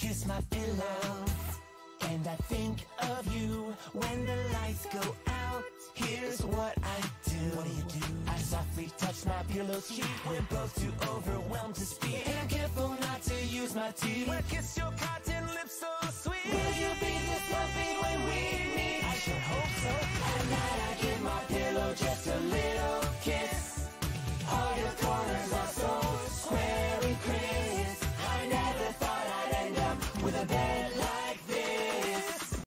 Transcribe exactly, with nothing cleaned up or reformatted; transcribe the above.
kiss my pillow. And I think of you when the lights go out. Here's what I do. What do you do? I softly touch my pillow's cheek. We're both too overwhelmed to speak, and I'm careful not to use my teeth. Well, kiss your cotton